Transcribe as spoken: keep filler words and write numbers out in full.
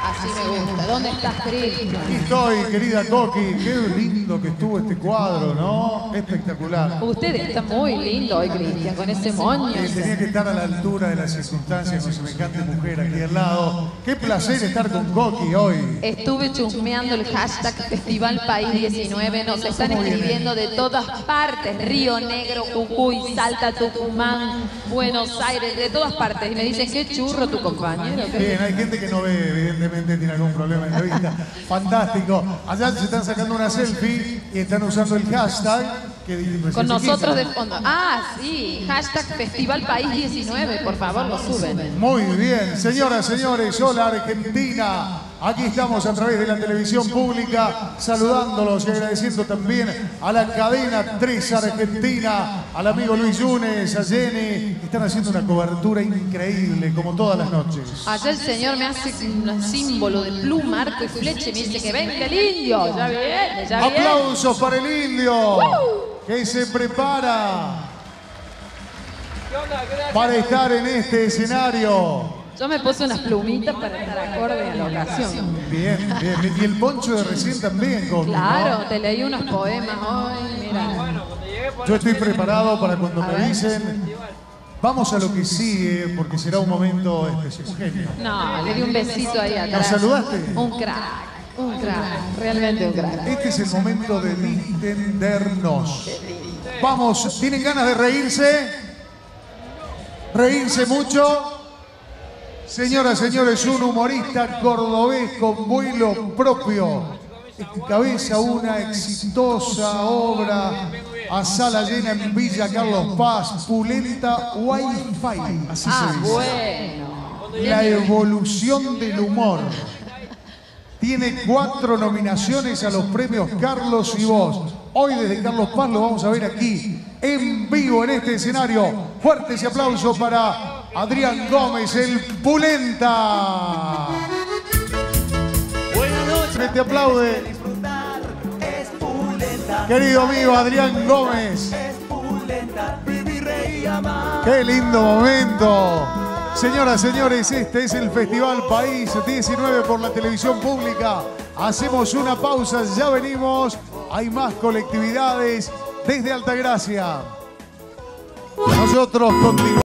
Así me gusta. ¿Dónde estás, Cristian? Aquí estoy, querida Coqui. Qué lindo que estuvo este cuadro, ¿no? Espectacular. Usted está muy lindo hoy, Cristian, con ese moño. Eh, tenía que estar a la altura de las circunstancias con semejante mujer aquí al lado. Qué placer estar con Coqui hoy. Estuve chusmeando el hashtag Festival País diecinueve. Nos están escribiendo de todas partes. Río Negro, Jujuy, Salta, Tucumán, Buenos Aires, de todas partes. Y me dicen, qué churro tu compañero. Bien, hay gente que no ve, evidentemente tiene algún problema en la vista. Fantástico. Allá se están sacando una selfie y están usando el hashtag. Que con nosotros de fondo. Ah, sí. Hashtag Festival País diecinueve. Por favor, lo suben. Muy bien. Señoras, señores, hola Argentina. Aquí estamos a través de la televisión pública saludándolos y agradeciendo también a la cadena tres Argentina, al amigo Luis Yunes, a Jenny. Están haciendo una cobertura increíble, como todas las noches. Allá el señor me hace un símbolo de pluma, arco y flecha y me dice que venga el indio. Ya viene, ya viene. Aplausos para el indio, uh, que se prepara para estar en este escenario. Yo me puse unas plumitas para estar acorde a la ocasión. Bien, bien. Y el poncho de recién también, Coqui, claro, ¿no? te leí unos poemas hoy, mira. Yo estoy preparado para cuando me dicen, vamos a lo que sigue, porque será un momento especial. No, le di un besito ahí atrás. ¿Nos saludaste? Un crack, un crack, realmente un crack. Este es el momento de distendernos. Vamos, ¿tienen ganas de reírse? ¿Reírse mucho? Señoras, señores, un humorista cordobés con vuelo propio. Cabeza una exitosa obra a sala llena en Villa Carlos Paz, Pulenta Wi-Fi. Así ah, se dice. Bueno. La evolución del humor. Tiene cuatro nominaciones a los premios Carlos y Vos. Hoy desde Carlos Paz lo vamos a ver aquí, en vivo, en este escenario. Fuertes y aplausos para Adrián Gómez, el Pulenta. Buenas noches. Te aplaude. Querido amigo Adrián Gómez. Qué lindo momento. Señoras, señores, este es el Festival País diecinueve por la televisión pública. Hacemos una pausa, ya venimos. Hay más colectividades desde Altagracia. Nosotros continuamos.